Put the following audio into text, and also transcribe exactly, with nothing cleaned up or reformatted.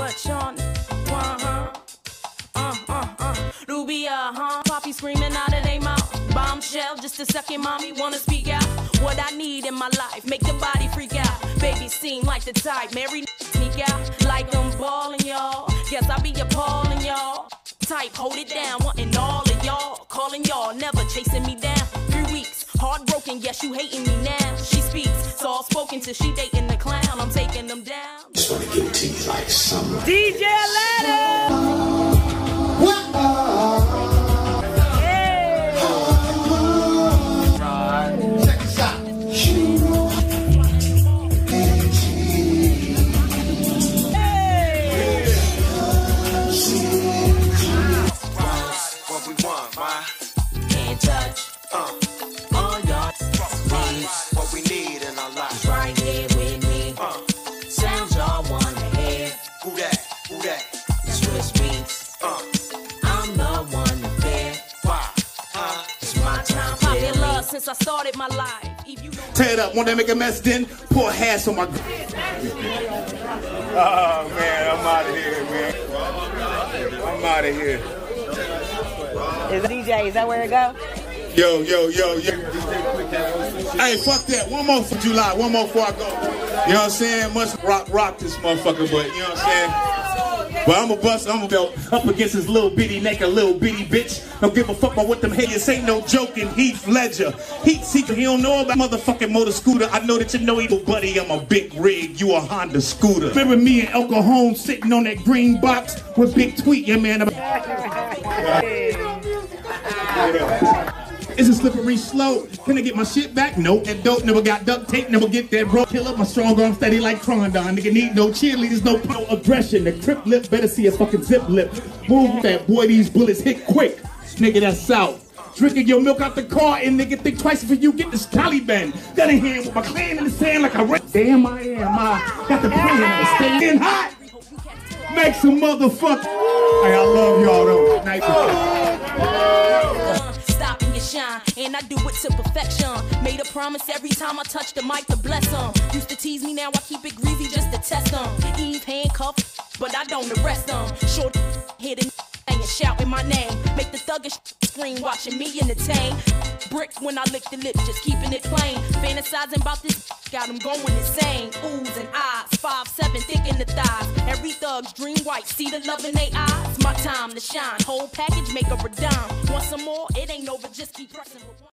What, Sean? Uh-huh. Uh, uh, uh. Rubia, huh? Poppy screaming out of their mouth. Bombshell, just a second, mommy wanna speak out. What I need in my life, make the body freak out. Baby seem like the type, Mary sneak out. Like I'm balling, y'all. Guess I be appalling, y'all. Type, hold it down, wanting all of y'all. Calling y'all, never chasing me down. Three weeks, heartbroken, yes, you hating me now. She speaks, so all spoken till she dating the clown. I'm taking them down. Just wanna give it to you like summer. D J Letter! Hey! Check this out. What we want, ma? Can't touch. Uh, All y'all needs what we need in our lives. right here with me. Uh, Sounds y'all wanna hear. who that? Who that? Swiss beats. Uh, I'm the one to fear. why? Uh, It's my time. Popular since I started my life. If you know Tear it up. Want to make a mess? Then pour hash on my. Oh man, I'm out of here, man. I'm out of here. Is D J, is that where it go? Yo, yo, yo, yo. Hey, fuck that. One more for July. One more before I go. You know what I'm saying? Must rock, rock this motherfucker, but you know what I'm saying? But I'm a bust, I'm a belt up against his little bitty neck, a little bitty bitch. Don't give a fuck about what them haters ain't no joking. Heath Ledger, Heat Seeker, he don't know about motherfucking motor scooter. I know that you know evil buddy, I'm a big rig, you a Honda scooter. Remember me and El Cajon sitting on that green box with Big Tweet, yeah man. It's a slippery slope. Can I get my shit back? Nope. That dope never got duct tape, never get that bro. Killer, my strong arm steady like Trondon. Nigga need no cheerleaders, no, no aggression. The crip lip better see a fucking zip lip. Move that boy, these bullets hit quick. Nigga, that's out. Drinking your milk out the car and nigga think twice before you get this Taliban. Got in hand with my clan in the sand like I ran. Damn I am. I got the plan to stay in hot. Make some motherfucker. Hey, I love y'all though. stopping your shine, and I do it to perfection. Made a promise every time I touch the mic to bless them. Used to tease me, now I keep it greasy just to test them. Eve handcuffed, but I don't arrest them. Short hitting and shouting my name. Make the thuggish scream, watching me entertain. Brick when I lick the lips, just keeping it plain. Fantasizing about this, got them going insane. Oohs and eyes, five seven, thick in the thighs. Every thug's dream white, see the love in they eyes. My time to shine, whole package make a dime. Want some more? It ain't over, just keep pressing.